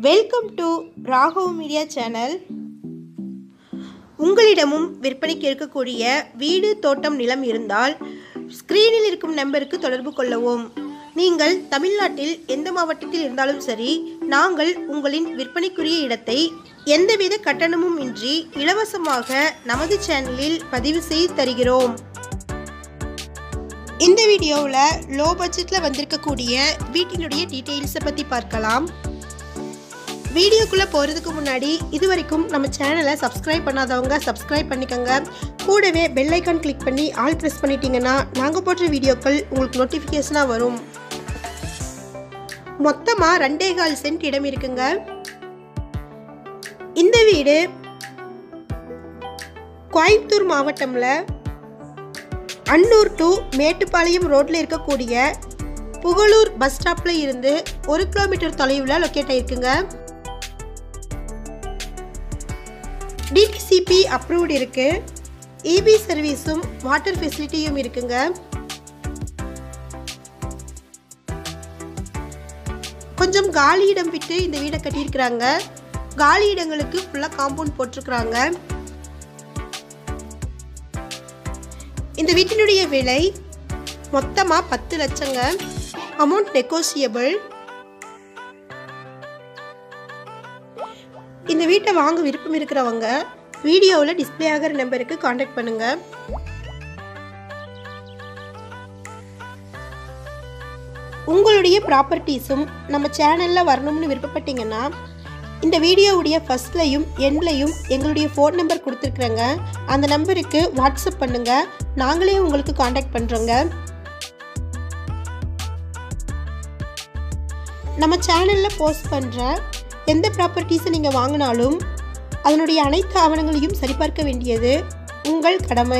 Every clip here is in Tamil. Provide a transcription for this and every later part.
Welcome to Raghav media channel. உங்களிடமும் விற்பனைக்கு இருக்கக்கூடிய வீடு தோட்டம் நிலம் இருந்தால் ஸ்கிரீனில் இருக்கும் நம்பருக்கு தொடர்பு கொள்ளவும். நீங்கள் தமிழ்நாட்டில் எந்த மாவட்டத்தில் இருந்தாலும் சரி, நாங்கள் உங்களின் விற்பனைக்குரிய இடத்தை எந்தவித கட்டணமும் இன்றி இலவசமாக நமது சேனலில் பதிவு செய்து தருகிறோம். இந்த வீடியோவில் லோ பட்ஜெட்டில் வந்திருக்கக்கூடிய வீட்டினுடைய டீட்டெயில்ஸை பற்றி பார்க்கலாம். வீடியோக்குள்ளே போகிறதுக்கு முன்னாடி இது வரைக்கும் நம்ம சேனலை சப்ஸ்கிரைப் பண்ணாதவங்க சப்ஸ்கிரைப் பண்ணிக்கோங்க. கூடவே பெல் ஐக்கான் கிளிக் பண்ணி ஆல் ப்ரெஸ் பண்ணிட்டீங்கன்னா நாங்கள் போடுற வீடியோக்கள் உங்களுக்கு நோட்டிஃபிகேஷனாக வரும். மொத்தமாக 2.25 சென்ட் இடம் இருக்குங்க. இந்த வீடு கோயம்புத்தூர் மாவட்டம்ல அன்னூர் டு மேட்டுப்பாளையம் ரோட்டில் இருக்கக்கூடிய புகழூர் பஸ் ஸ்டாப்பில் இருந்து 1 கிலோமீட்டர் தொலைவில் லொக்கேட் ஆகிருக்குங்க. டிடிசிபி அப்ரூவ்டு இருக்கு. இபி சர்வீஸும் வாட்டர் ஃபெசிலிட்டியும் இருக்குங்க. கொஞ்சம் காலி இடம் விட்டு இந்த வீடை கட்டியிருக்கிறாங்க. காலி இடங்களுக்கு ஃபுல்லாக காம்பவுண்ட் போட்டிருக்கிறாங்க. இந்த வீட்டினுடைய விலை மொத்தமாக 10 லட்சங்க. Amount negotiable. இந்த வீட்டை வாங்க விருப்பம் இருக்கிறவங்க வீடியோவில் டிஸ்பிளே ஆகிற நம்பருக்கு கான்டாக்ட் பண்ணுங்க. உங்களுடைய ப்ராப்பர்ட்டிஸும் நம்ம சேனலில் வரணும்னு விருப்பப்பட்டீங்கன்னா இந்த வீடியோவுடைய ஃபர்ஸ்ட்லையும் எண்ட்லையும் எங்களுடைய ஃபோன் நம்பர் கொடுத்துருக்குறேங்க. அந்த நம்பருக்கு வாட்ஸ்அப் பண்ணுங்கள். நாங்களே உங்களுக்கு கான்டாக்ட் பண்ணுறோங்க. நம்ம சேனலில் போஸ்ட் பண்ணுற எந்த ப்ராப்பர்ட்டிஸை நீங்கள் வாங்கினாலும் அதனுடைய அனைத்து ஆவணங்களையும் சரிபார்க்க வேண்டியது உங்கள் கடமை.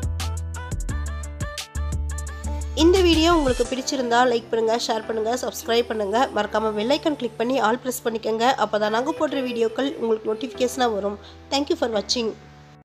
இந்த வீடியோ உங்களுக்கு பிடிச்சிருந்தா லைக் பண்ணுங்கள், ஷேர் பண்ணுங்கள், சப்ஸ்கிரைப் பண்ணுங்கள். மறக்காமல் பெல் ஐக்கான் கிளிக் பண்ணி ஆல் ப்ரெஸ் பண்ணிக்கோங்க. அப்போ தான் நாங்கள் போடுற வீடியோக்கள் உங்களுக்கு நோட்டிஃபிகேஷனாக வரும். தேங்க்யூ ஃபார் வாட்சிங்.